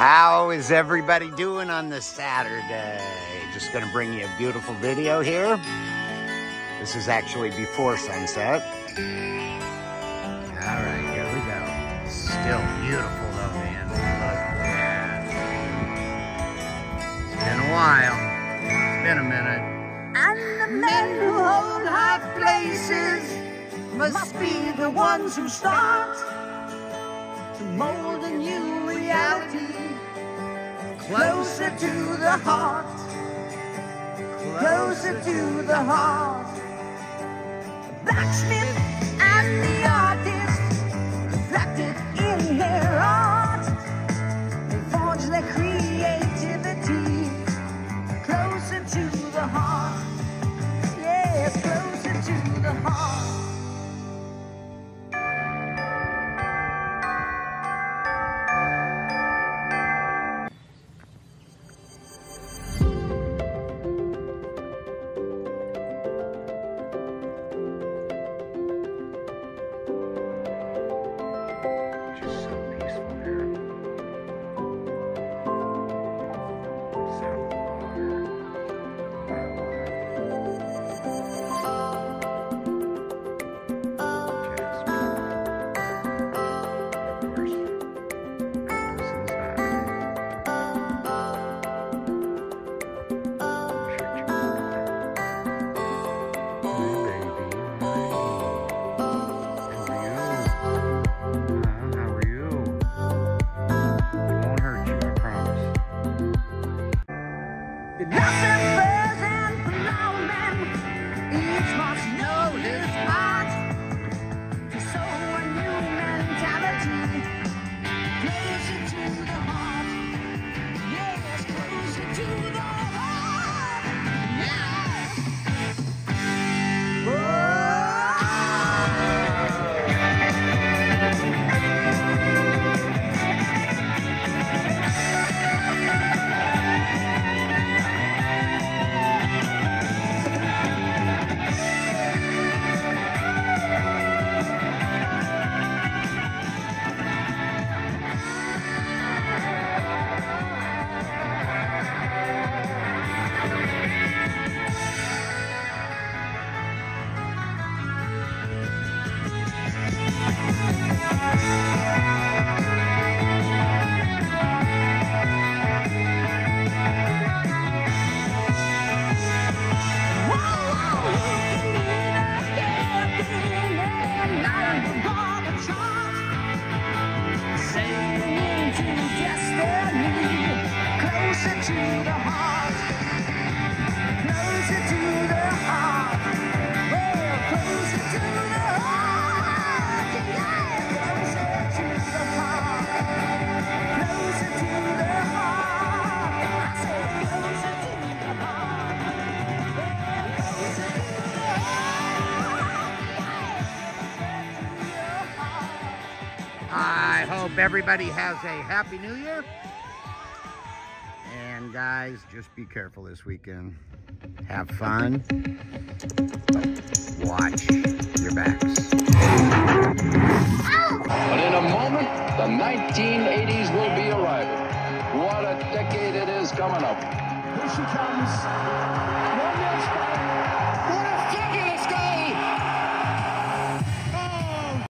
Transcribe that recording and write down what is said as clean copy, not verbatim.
How is everybody doing on this Saturday? Just gonna bring you a beautiful video here. This is actually before sunset. All right, here we go. Still beautiful though, man. Look at that. It's been a while. It's been a minute. And the men who hold high places must be the ones who start to mold a new reality closer to the heart, closer to the heart. The blacksmith and the artist reflected in their art. They forge their creativity closer to the heart. Yes, closer to the heart. Philosophers and plowmen each must know his part to sow a new mentality closer to the heart. Yes, closer to the heart. Yeah. Closer to the heart, closer to the heart, well, closer to the heart, yeah, closer to the heart, closer to the heart, I said closer to the heart, yeah, closer to the heart, I hope everybody has a Happy New Year. And guys, just be careful this weekend. Have fun. Watch your backs. But in a moment, the 1980s will be arriving. What a decade it is coming up. here she comes, one more spot.